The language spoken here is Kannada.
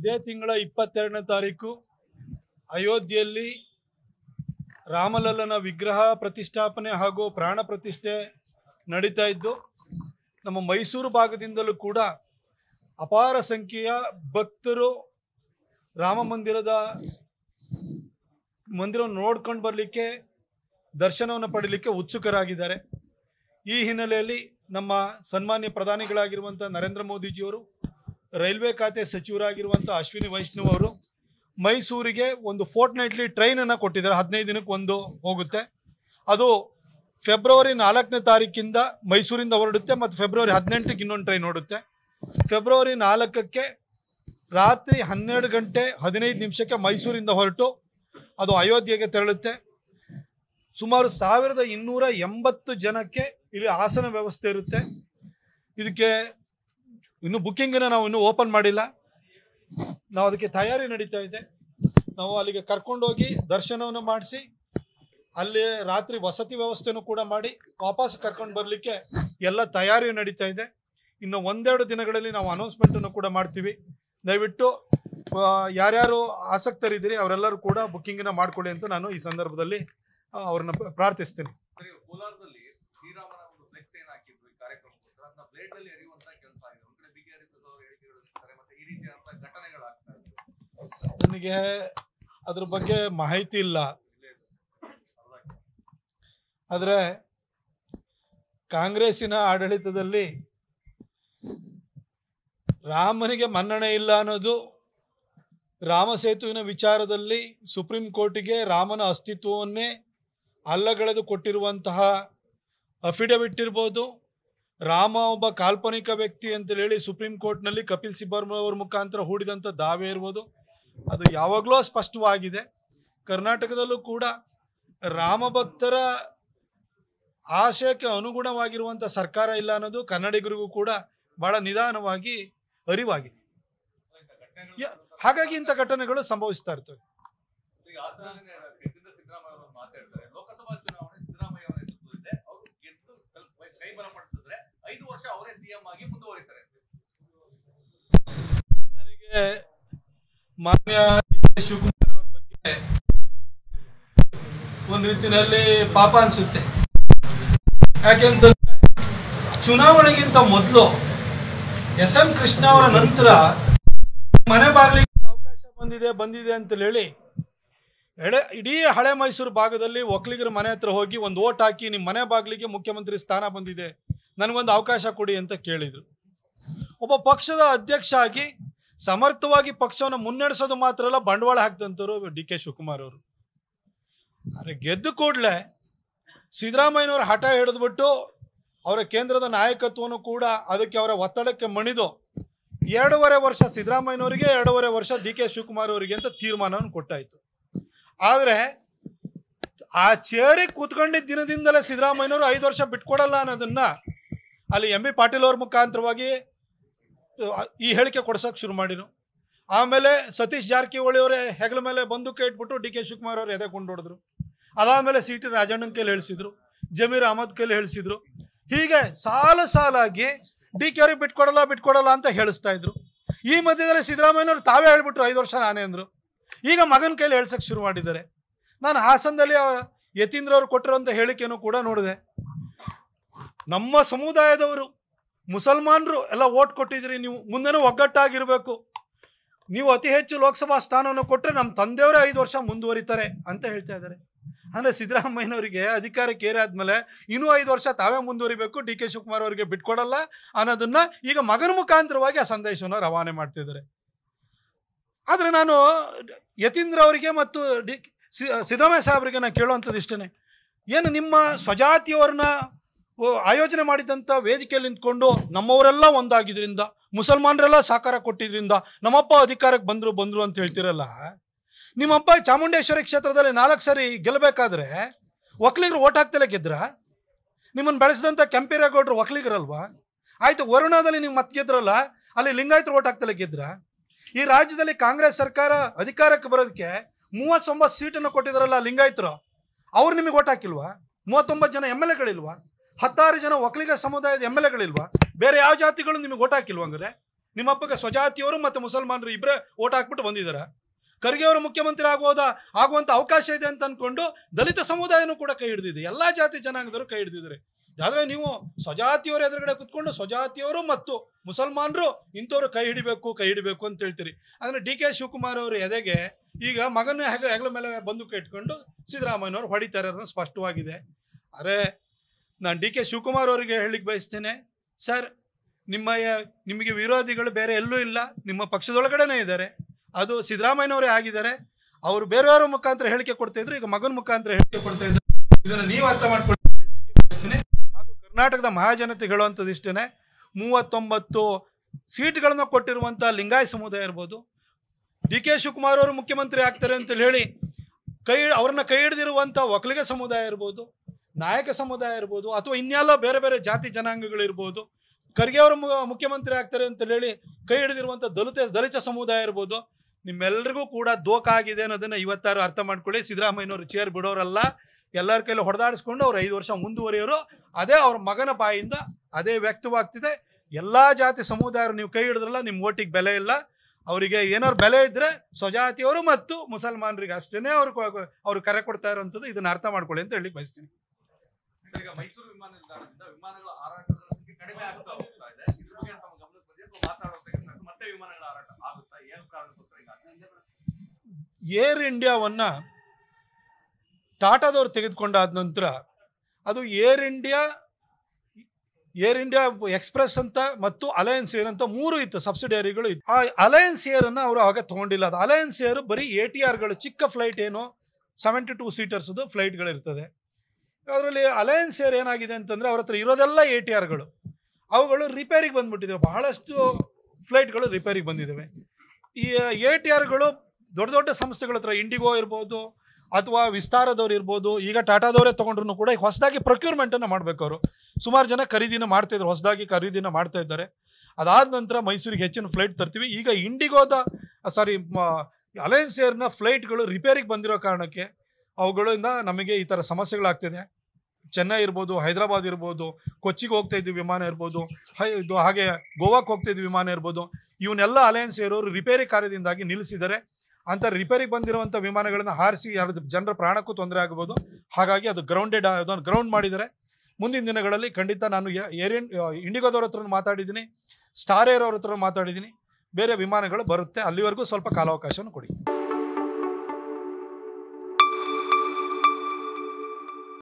ಇದೇ ತಿಂಗಳ 22ನೇ ತಾರೀಕು ಅಯೋಧ್ಯೆಯಲ್ಲಿ ರಾಮಲಲ್ಲನ ವಿಗ್ರಹ ಪ್ರತಿಷ್ಠಾಪನೆ ಹಾಗೂ ಪ್ರಾಣ ಪ್ರತಿಷ್ಠೆ ನಡೀತಾ ಇದ್ದು, ನಮ್ಮ ಮೈಸೂರು ಭಾಗದಿಂದಲೂ ಕೂಡ ಅಪಾರ ಸಂಖ್ಯೆಯ ಭಕ್ತರು ರಾಮ ಮಂದಿರವನ್ನು ನೋಡ್ಕೊಂಡು ಬರಲಿಕ್ಕೆ, ದರ್ಶನವನ್ನು ಪಡೀಲಿಕ್ಕೆ ಉತ್ಸುಕರಾಗಿದ್ದಾರೆ. ಈ ಹಿನ್ನೆಲೆಯಲ್ಲಿ ನಮ್ಮ ಸನ್ಮಾನ್ಯ ಪ್ರಧಾನಿಗಳಾಗಿರುವಂಥ ನರೇಂದ್ರ ಮೋದಿಜಿಯವರು, ರೈಲ್ವೆ ಖಾತೆ ಸಚಿವರಾಗಿರುವಂಥ ಅಶ್ವಿನಿ ವೈಷ್ಣವ್ ಅವರು ಮೈಸೂರಿಗೆ ಒಂದು ಫೋರ್ಟ್ನೈಟ್ಲಿ ಟ್ರೈನನ್ನು ಕೊಟ್ಟಿದ್ದಾರೆ. 15 ದಿನಕ್ಕೆ ಒಂದು ಹೋಗುತ್ತೆ. ಅದು ಫೆಬ್ರವರಿ 4ನೇ ತಾರೀಕಿಂದ ಮೈಸೂರಿಂದ ಹೊರಡುತ್ತೆ ಮತ್ತು ಫೆಬ್ರವರಿ 18ಕ್ಕೆ ಇನ್ನೊಂದು ಟ್ರೈನ್ ಹೊರಡುತ್ತೆ. ಫೆಬ್ರವರಿ 4ಕ್ಕೆ ರಾತ್ರಿ 12 ಗಂಟೆ 15 ನಿಮಿಷಕ್ಕೆ ಮೈಸೂರಿಂದ ಹೊರಟು ಅದು ಅಯೋಧ್ಯೆಗೆ ತೆರಳುತ್ತೆ. ಸುಮಾರು 1280 ಜನಕ್ಕೆ ಇಲ್ಲಿ ಆಸನ ವ್ಯವಸ್ಥೆ ಇರುತ್ತೆ. ಇದಕ್ಕೆ ಇನ್ನು ಬುಕ್ಕಿಂಗನ್ನು ನಾವು ಇನ್ನೂ ಓಪನ್ ಮಾಡಿಲ್ಲ. ನಾವು ಅದಕ್ಕೆ ತಯಾರಿ ನಡೀತಾ ಇದೆ. ನಾವು ಅಲ್ಲಿಗೆ ಕರ್ಕೊಂಡೋಗಿ ದರ್ಶನವನ್ನು ಮಾಡಿಸಿ ಅಲ್ಲಿ ರಾತ್ರಿ ವಸತಿ ವ್ಯವಸ್ಥೆನೂ ಕೂಡ ಮಾಡಿ ವಾಪಸ್ ಕರ್ಕೊಂಡು ಬರಲಿಕ್ಕೆ ಎಲ್ಲ ತಯಾರಿ ನಡೀತಾ ಇದೆ. ಇನ್ನು ಒಂದೆರಡು ದಿನಗಳಲ್ಲಿ ನಾವು ಅನೌನ್ಸ್ಮೆಂಟನ್ನು ಕೂಡ ಮಾಡ್ತೀವಿ. ದಯವಿಟ್ಟು ಯಾರ್ಯಾರು ಆಸಕ್ತರಿದ್ದೀರಿ ಅವರೆಲ್ಲರೂ ಕೂಡ ಬುಕ್ಕಿಂಗನ್ನು ಮಾಡಿಕೊಳ್ಳಿ ಅಂತ ನಾನು ಈ ಸಂದರ್ಭದಲ್ಲಿ ಅವ್ರನ್ನ ಪ್ರಾರ್ಥಿಸ್ತೀನಿ. ನನಗೆ ಅದ್ರ ಬಗ್ಗೆ ಮಾಹಿತಿ ಇಲ್ಲ. ಆದರೆ ಕಾಂಗ್ರೆಸ್ಸಿನ ಆಡಳಿತದಲ್ಲಿ ರಾಮನಿಗೆ ಮನ್ನಣೆ ಇಲ್ಲ ಅನ್ನೋದು, ರಾಮ ಸೇತುವಿನ ವಿಚಾರದಲ್ಲಿ ಸುಪ್ರೀಂ ಕೋರ್ಟಿಗೆ ರಾಮನ ಅಸ್ತಿತ್ವವನ್ನೇ ಅಲ್ಲಗಳೆದು ಕೊಟ್ಟಿರುವಂತಹ ಅಫಿಡವಿಟ್ ಇರ್ಬೋದು, ರಾಮ ಒಬ್ಬ ಕಾಲ್ಪನಿಕ ವ್ಯಕ್ತಿ ಅಂತೇಳಿ ಹೇಳಿ ಸುಪ್ರೀಂ ಕೋರ್ಟ್ನಲ್ಲಿ ಕಪಿಲ್ ಸಿಬ್ಬಲ್ ಅವರ ಮುಖಾಂತರ ಹೂಡಿದಂಥ ದಾವೆ ಇರ್ಬೋದು, ಅದು ಯಾವಾಗಲೂ ಸ್ಪಷ್ಟವಾಗಿದೆ. ಕರ್ನಾಟಕದಲ್ಲೂ ಕೂಡ ರಾಮ ಭಕ್ತರ ಆಶಯಕ್ಕೆ ಅನುಗುಣವಾಗಿರುವಂಥ ಸರ್ಕಾರ ಇಲ್ಲ ಅನ್ನೋದು ಕನ್ನಡಿಗರಿಗೂ ಕೂಡ ಬಹಳ ನಿಧಾನವಾಗಿ ಅರಿವಾಗಿದೆ. ಹಾಗಾಗಿ ಇಂಥ ಘಟನೆಗಳು ಸಂಭವಿಸ್ತಾ ಇರ್ತವೆ. ನನಗೆ ಮಾನ್ಯ ಡಿ.ಕೆ. ಶಿವಕುಮಾರ್ ಅವರ ಬಗ್ಗೆ ಒಂದು ರೀತಿಯಲ್ಲಿ ಪಾಪ ಅನ್ಸುತ್ತೆ. ಯಾಕೆಂತಂದ್ರೆ ಚುನಾವಣೆಗಿಂತ ಮೊದಲು ಎಸ್.ಎಂ. ಕೃಷ್ಣ ಅವರ ನಂತರ ಮನೆ ಬಾಗಿಲಿಗೆ ಅವಕಾಶ ಬಂದಿದೆ ಅಂತ ಹೇಳಿ ಇಡೀ ಹಳೆ ಮೈಸೂರು ಭಾಗದಲ್ಲಿ ಒಕ್ಕಲಿಗರ ಮನೆ ಹತ್ರ ಹೋಗಿ ಒಂದು ಓಟ್ ಹಾಕಿ, ನಿಮ್ಮ ಮನೆ ಬಾಗಿಲಿಗೆ ಮುಖ್ಯಮಂತ್ರಿ ಸ್ಥಾನ ಬಂದಿದೆ, ನನಗೊಂದು ಅವಕಾಶ ಕೊಡಿ ಅಂತ ಕೇಳಿದರು. ಒಬ್ಬ ಪಕ್ಷದ ಅಧ್ಯಕ್ಷ ಆಗಿ ಸಮರ್ಥವಾಗಿ ಪಕ್ಷವನ್ನು ಮುನ್ನಡೆಸೋದು ಮಾತ್ರ ಅಲ್ಲ, ಬಂಡವಾಳ ಹಾಕ್ದಂಥವ್ರು ಡಿ.ಕೆ. ಶಿವಕುಮಾರ್ ಅವರು. ಆದರೆ ಗೆದ್ದು ಕೂಡಲೇ ಸಿದ್ದರಾಮಯ್ಯನವರ ಹಠ ಹಿಡಿದ್ಬಿಟ್ಟು ಅವರ ಕೇಂದ್ರದ ನಾಯಕತ್ವವನ್ನು ಕೂಡ ಅದಕ್ಕೆ ಅವರ ಒತ್ತಡಕ್ಕೆ ಮಣಿದು 2.5 ವರ್ಷ ಸಿದ್ದರಾಮಯ್ಯನವರಿಗೆ, 2.5 ವರ್ಷ ಡಿ.ಕೆ. ಶಿವಕುಮಾರ್ ಅವರಿಗೆ ಅಂತ ತೀರ್ಮಾನವನ್ನು ಕೊಟ್ಟಾಯಿತು. ಆದರೆ ಆ ಚೇರಿಗೆ ಕೂತ್ಕೊಂಡಿದ್ದ ದಿನದಿಂದಲೇ ಸಿದ್ದರಾಮಯ್ಯನವರು 5 ವರ್ಷ ಬಿಟ್ಕೊಡಲ್ಲ ಅನ್ನೋದನ್ನ ಅಲ್ಲಿ ಎಂ ಬಿ ಪಾಟೀಲ್ ಅವ್ರ ಮುಖಾಂತರವಾಗಿ ಈ ಹೇಳಿಕೆ ಕೊಡ್ಸೋಕೆ ಶುರು ಮಾಡಿದ್ರು. ಆಮೇಲೆ ಸತೀಶ್ ಜಾರಕಿಹೊಳಿ ಅವರೇ ಹೆಗಲ ಮೇಲೆ ಬಂದೂಕ ಇಟ್ಬಿಟ್ಟು ಡಿ.ಕೆ. ಶಿವಕುಮಾರ್ ಅವರು ಎದೆ ಕೊಂಡು ಹೊಡೆದ್ರು. ಅದಾದಮೇಲೆ ಸಿ.ಟಿ. ರಾಜಣ್ಣನ ಕೈಲಿ ಹೇಳಿಸಿದ್ರು, ಜಮೀರ್ ಅಹಮದ್ ಕೈಲಿ ಹೇಳಿಸಿದ್ರು. ಹೀಗೆ ಸಾಲಾಗಿ ಡಿ.ಕೆ. ಅವ್ರಿಗೆ ಬಿಟ್ಕೊಡಲ್ಲ ಅಂತ ಹೇಳಿಸ್ತಾ ಇದ್ರು. ಈ ಮಧ್ಯದಲ್ಲಿ ಸಿದ್ದರಾಮಯ್ಯನವರು ತಾವೇ ಹೇಳ್ಬಿಟ್ರು 5 ವರ್ಷ ನಾನೇ ಅಂದರು. ಈಗ ಮಗನ ಕೈಲಿ ಹೇಳ್ಸಕ್ಕೆ ಶುರು ಮಾಡಿದ್ದಾರೆ. ನಾನು ಹಾಸನದಲ್ಲಿ ಯತೀಂದ್ರ ಅವರು ಕೊಟ್ಟಿರೋಂಥ ಹೇಳಿಕೆಯನ್ನು ಕೂಡ ನೋಡಿದೆ. ನಮ್ಮ ಸಮುದಾಯದವರು ಮುಸಲ್ಮಾನರು ಎಲ್ಲ ಓಟ್ ಕೊಟ್ಟಿದ್ರಿ, ನೀವು ಮುಂದೆನೂ ಒಗ್ಗಟ್ಟಾಗಿರಬೇಕು, ನೀವು ಅತಿ ಹೆಚ್ಚು ಲೋಕಸಭಾ ಸ್ಥಾನವನ್ನು ಕೊಟ್ಟರೆ ನಮ್ಮ ತಂದೆಯವರೇ 5 ವರ್ಷ ಮುಂದುವರಿತಾರೆ ಅಂತ ಹೇಳ್ತಾ ಇದ್ದಾರೆ. ಅಂದರೆ ಸಿದ್ದರಾಮಯ್ಯನವರಿಗೆ ಅಧಿಕಾರಕ್ಕೆ ಏರಾದ್ಮೇಲೆ ಇನ್ನೂ 5 ವರ್ಷ ತಾವೇ ಮುಂದುವರಿಬೇಕು, ಡಿ.ಕೆ. ಶಿವಕುಮಾರ್ ಅವರಿಗೆ ಬಿಟ್ಕೊಡಲ್ಲ ಅನ್ನೋದನ್ನ ಈಗ ಮಗನ ಮುಖಾಂತರವಾಗಿ ಆ ಸಂದೇಶವನ್ನು ರವಾನೆ ಮಾಡ್ತಿದ್ದಾರೆ. ಆದರೆ ನಾನು ಯತೀಂದ್ರ ಅವರಿಗೆ ಮತ್ತು ಸಿದ್ದರಾಮಯ್ಯ ಸಾಹೇಬರಿಗೆ ನಾನು ಕೇಳುವಂಥದ್ದು ಇಷ್ಟೇ, ಏನು ನಿಮ್ಮ ಸ್ವಜಾತಿಯವ್ರನ್ನ ಆಯೋಜನೆ ಮಾಡಿದಂಥ ವೇದಿಕೆಯಲ್ಲಿ ನಿಂತ್ಕೊಂಡು ನಮ್ಮವರೆಲ್ಲ ಒಂದಾಗಿದ್ದರಿಂದ, ಮುಸಲ್ಮಾನರೆಲ್ಲ ಸಹಕಾರ ಕೊಟ್ಟಿದ್ರಿಂದ ನಮ್ಮಪ್ಪ ಅಧಿಕಾರಕ್ಕೆ ಬಂದರು ಅಂತ ಹೇಳ್ತಿರಲ್ಲ. ನಿಮ್ಮಪ್ಪ ಚಾಮುಂಡೇಶ್ವರಿ ಕ್ಷೇತ್ರದಲ್ಲಿ 4 ಸರಿ ಗೆಲ್ಲಬೇಕಾದ್ರೆ ಒಕ್ಕಲಿಗರು ಓಟ್ ಹಾಕ್ತಲೇ ಗೆದ್ರ? ನಿಮ್ಮನ್ನು ಬೆಳೆಸಿದಂಥ ಕೆಂಪೇಗೌಡರು ಒಕ್ಕಲಿಗರಲ್ವಾ? ಆಯಿತು, ವರುಣಾದಲ್ಲಿ ನೀವು ಮತ್ತೆ ಗೆದ್ರಲ್ಲ, ಅಲ್ಲಿ ಲಿಂಗಾಯತರು ಓಟ್ ಹಾಕ್ತಲೇ ಗೆದ್ರ? ಈ ರಾಜ್ಯದಲ್ಲಿ ಕಾಂಗ್ರೆಸ್ ಸರ್ಕಾರ ಅಧಿಕಾರಕ್ಕೆ ಬರೋದಕ್ಕೆ 39 ಸೀಟನ್ನು ಕೊಟ್ಟಿದ್ದಾರಲ್ಲ ಲಿಂಗಾಯತರು, ಅವ್ರು ನಿಮಗೆ ಓಟ್ ಹಾಕಿಲ್ವಾ? 39 ಜನ ಎಮ್ ಎಲ್ ಎಗಳಿಲ್ವಾ? 16 ಜನ ಒಕ್ಕಲಿಗ ಸಮುದಾಯದ ಎಮ್ ಎಲ್ ಎಗಳಿಲ್ವಾ? ಬೇರೆ ಯಾವ ಜಾತಿಗಳು ನಿಮಗೆ ಓಟ್ ಹಾಕಿಲ್ವ? ಅಂದರೆ ನಿಮ್ಮಪ್ಪಗೆ ಸ್ವಜಾತಿಯವರು ಮತ್ತು ಮುಸಲ್ಮಾನರು ಇಬ್ಬರೇ ಓಟ್ ಹಾಕ್ಬಿಟ್ಟು ಬಂದಿದ್ದಾರೆ. ಖರ್ಗೆ ಅವರು ಮುಖ್ಯಮಂತ್ರಿ ಆಗುವಂಥ ಅವಕಾಶ ಇದೆ ಅಂತ ಅಂದ್ಕೊಂಡು ದಲಿತ ಸಮುದಾಯನೂ ಕೂಡ ಕೈ ಹಿಡಿದಿದೆ. ಎಲ್ಲ ಜಾತಿ ಜನಾಂಗದವರು ಕೈ ಹಿಡಿದಿದ್ದಾರೆ. ಆದರೆ ನೀವು ಸ್ವಜಾತಿಯವರು ಎದುರುಗಡೆ ಕುತ್ಕೊಂಡು ಸ್ವಜಾತಿಯವರು ಮತ್ತು ಮುಸಲ್ಮಾನರು ಇಂಥವ್ರು ಕೈ ಹಿಡಿಬೇಕು ಅಂತ ಹೇಳ್ತೀರಿ. ಅಂದರೆ ಡಿ ಕೆ ಶಿವಕುಮಾರ್ ಅವರು ಎದೆಗೆ ಈಗ ಮಗನ ಹೆಗಲ ಮೇಲೆ ಬಂದೂಕು ಇಟ್ಕೊಂಡು ಸಿದ್ದರಾಮಯ್ಯನವರು ಹೊಡಿತಾರೆ ಅನ್ನೋದು ಸ್ಪಷ್ಟವಾಗಿದೆ. ಅರೆ ನಾನು ಡಿ ಕೆ ಶಿವಕುಮಾರ್ ಅವರಿಗೆ ಹೇಳಿಕ್ಕೆ ಬಯಸ್ತೇನೆ, ಸರ್ ನಿಮಗೆ ವಿರೋಧಿಗಳು ಬೇರೆ ಎಲ್ಲೂ ಇಲ್ಲ, ನಿಮ್ಮ ಪಕ್ಷದೊಳಗಡೆನೇ ಇದ್ದಾರೆ. ಅದು ಸಿದ್ದರಾಮಯ್ಯನವರೇ ಆಗಿದ್ದಾರೆ. ಅವರು ಬೇರೆಯವರ ಮುಖಾಂತರ ಹೇಳಿಕೆ ಕೊಡ್ತಾ ಇದ್ರು, ಈಗ ಮಗನ ಮುಖಾಂತರ ಹೇಳಿಕೆ ಕೊಡ್ತಾ ಇದ್ರು. ಇದನ್ನು ನೀವು ಅರ್ಥ ಮಾಡ್ಕೊಂಡು ಹೇಳಲಿಕ್ಕೆ ಬಯಸ್ತೀನಿ. ಹಾಗೂ ಕರ್ನಾಟಕದ ಮಹಾಜನತೆ ಹೇಳುವಂಥದ್ದು ಇಷ್ಟೇ, 39 ಸೀಟ್ಗಳನ್ನು ಕೊಟ್ಟಿರುವಂಥ ಲಿಂಗಾಯತ ಸಮುದಾಯ ಇರ್ಬೋದು, ಡಿ ಕೆ ಶಿವಕುಮಾರ್ ಅವರು ಮುಖ್ಯಮಂತ್ರಿ ಆಗ್ತಾರೆ ಅಂತೇಳಿ ಹೇಳಿ ಅವ್ರನ್ನ ಕೈ ಹಿಡಿದಿರುವಂಥ ಒಕ್ಕಲಿಗ ಸಮುದಾಯ ಇರ್ಬೋದು, ನಾಯಕ ಸಮುದಾಯ ಇರ್ಬೋದು, ಅಥವಾ ಇನ್ಯಾಲ್ಲ ಬೇರೆ ಬೇರೆ ಜಾತಿ ಜನಾಂಗಗಳಿರ್ಬೋದು, ಖರ್ಗೆ ಅವರು ಮುಖ್ಯಮಂತ್ರಿ ಆಗ್ತಾರೆ ಅಂತ ಹೇಳಿ ಕೈ ಹಿಡಿದಿರುವಂಥ ದಲಿತ ಸಮುದಾಯ ಇರ್ಬೋದು, ನಿಮ್ಮೆಲ್ಲರಿಗೂ ಕೂಡ ದೋಖ ಆಗಿದೆ ಅನ್ನೋದನ್ನು ಇವತ್ತಾರು ಅರ್ಥ ಮಾಡ್ಕೊಳ್ಳಿ. ಸಿದ್ದರಾಮಯ್ಯನವರು ಚೇರ್ ಬಿಡೋರಲ್ಲ, ಎಲ್ಲರ ಕೈಲಿ ಹೊಡೆದಾಡಿಸ್ಕೊಂಡು ಅವ್ರು 5 ವರ್ಷ ಮುಂದುವರಿಯೋರು. ಅದೇ ಅವ್ರ ಮಗನ ಬಾಯಿಂದ ಅದೇ ವ್ಯಕ್ತವಾಗ್ತಿದೆ. ಎಲ್ಲ ಜಾತಿ ಸಮುದಾಯರು ನೀವು ಕೈ ಹಿಡಿದ್ರಲ್ಲ, ನಿಮ್ಮ ಓಟಿಗೆ ಬೆಲೆ ಇಲ್ಲ. ಅವರಿಗೆ ಏನಾದ್ರು ಬೆಲೆ ಇದ್ದರೆ ಸ್ವಜಾತಿಯವರು ಮತ್ತು ಮುಸಲ್ಮಾನರಿಗೆ ಅಷ್ಟೇ ಅವ್ರು ಕರೆ ಕೊಡ್ತಾ ಇರೋಂಥದ್ದು. ಇದನ್ನು ಅರ್ಥ ಮಾಡ್ಕೊಳ್ಳಿ ಅಂತ ಹೇಳಿ ಬಯಸ್ತೀನಿ. ಈಗ ಮೈಸೂರು ವಿಮಾನ ನಿಲ್ದಾಣದಿಂದ ವಿಮಾನಗಳ ಹಾರಾಟದ ಸಂಖ್ಯೆ ಕಡಿಮೆ ಆಗ್ತಾ ಹೋಗ್ತಾ ಇದೆ. ಇದ್ರ ಬಗ್ಗೆ ತಮ್ಮ ಗಮನಕ್ಕೆ ಬಂದಿದೆ, ಮಾತಾಡೋದಕ್ಕೆ ಮತ್ತೆ ವಿಮಾನಗಳ ಹಾರಾಟ ಆಗುತ್ತಾ, ಏನು ಕಾರಣಕ್ಕೋಸ್ಕರ ಈಗ ಏರ್ ಇಂಡಿಯಾವನ್ನ ಟಾಟಾದವ್ರು ತೆಗೆದುಕೊಂಡಾದ ನಂತರ ಅದು ಏರ್ ಇಂಡಿಯಾ ಎಕ್ಸ್ಪ್ರೆಸ್ ಅಂತ ಮತ್ತು ಅಲಯನ್ಸ್ ಏರ್ ಅಂತ 3 ಇತ್ತು, ಸಬ್ಸಿಡಿಯರಿಗಳು ಇತ್ತು. ಆ ಅಲಯನ್ಸ್ ಏರನ್ನು ಅವರು ಆಗ ತೊಗೊಂಡಿಲ್ಲ. ಅದು ಅಲಯನ್ಸ್ ಏರ್ ಬರೀ ATRಗಳು, ಚಿಕ್ಕ ಫ್ಲೈಟ್ ಏನು 72 ಸೀಟರ್ಸ್ದು ಫ್ಲೈಟ್ಗಳಿರ್ತದೆ. ಅದರಲ್ಲಿ ಅಲಯನ್ಸ್ ಏರ್ ಏನಾಗಿದೆ ಅಂತಂದರೆ ಅವ್ರ ಹತ್ರ ಇರೋದೆಲ್ಲ ATRಗಳು, ಅವುಗಳು ರಿಪೇರಿಗೆ ಬಂದುಬಿಟ್ಟಿದ್ದಾವೆ. ಬಹಳಷ್ಟು ಫ್ಲೈಟ್ಗಳು ರಿಪೇರಿಗೆ ಬಂದಿದ್ದಾವೆ. ಈ ATRಗಳು ದೊಡ್ಡ ದೊಡ್ಡ ಸಂಸ್ಥೆಗಳ ಹತ್ರ, ಇಂಡಿಗೋ ಇರ್ಬೋದು ಅಥವಾ ವಿಸ್ತಾರದವ್ರು ಇರ್ಬೋದು, ಈಗ ಟಾಟಾದವರೇ ತೊಗೊಂಡ್ರು ಕೂಡ ಈಗ ಹೊಸದಾಗಿ ಪ್ರೊಕ್ಯೂರ್ಮೆಂಟನ್ನು ಮಾಡಬೇಕು. ಅವರು ಸುಮಾರು ಜನ ಹೊಸದಾಗಿ ಖರೀದಿನ ಮಾಡ್ತಾ ಇದ್ದಾರೆ. ಅದಾದ ನಂತರ ಮೈಸೂರಿಗೆ ಹೆಚ್ಚಿನ ಫ್ಲೈಟ್ ತರ್ತೀವಿ. ಈಗ ಅಲಯನ್ಸ್ ಏರ್ನ ಫ್ಲೈಟ್ಗಳು ರಿಪೇರಿಗೆ ಬಂದಿರೋ ಕಾರಣಕ್ಕೆ ಅವುಗಳಿಂದ ನಮಗೆ ಈ ಥರ ಸಮಸ್ಯೆಗಳಾಗ್ತಿದೆ. ಚೆನ್ನೈ ಇರ್ಬೋದು, ಹೈದರಾಬಾದ್ ಇರ್ಬೋದು, ಕೊಚ್ಚಿಗೆ ಹೋಗ್ತಾ ಇದ್ವಿ ವಿಮಾನ ಇರ್ಬೋದು, ಹಾಗೆ ಗೋವಾಕ್ಕೆ ಹೋಗ್ತಾ ಇದ್ವಿ ವಿಮಾನ ಇರ್ಬೋದು, ಇವನ್ನೆಲ್ಲ ಅಲಯನ್ಸ್ ಏರೋರು ರಿಪೇರಿ ಕಾರ್ಯದಿಂದಾಗಿ ನಿಲ್ಲಿಸಿದ್ದಾರೆ. ಅಂತ ರಿಪೇರಿಗೆ ಬಂದಿರುವಂಥ ವಿಮಾನಗಳನ್ನು ಹಾರಿಸಿ ಜನರ ಪ್ರಾಣಕ್ಕೂ ತೊಂದರೆ ಆಗ್ಬೋದು. ಹಾಗಾಗಿ ಅದು ಗ್ರೌಂಡ್ ಮಾಡಿದ್ದಾರೆ. ಮುಂದಿನ ದಿನಗಳಲ್ಲಿ ಖಂಡಿತ ನಾನು ಇಂಡಿಗೋದವ್ರ ಹತ್ರ ಮಾತಾಡಿದ್ದೀನಿ, ಸ್ಟಾರ್ ಏರ್ ಅವ್ರ ಹತ್ರ ಮಾತಾಡಿದ್ದೀನಿ, ಬೇರೆ ವಿಮಾನಗಳು ಬರುತ್ತೆ. ಅಲ್ಲಿವರೆಗೂ ಸ್ವಲ್ಪ ಕಾಲಾವಕಾಶವನ್ನು ಕೊಡಿ.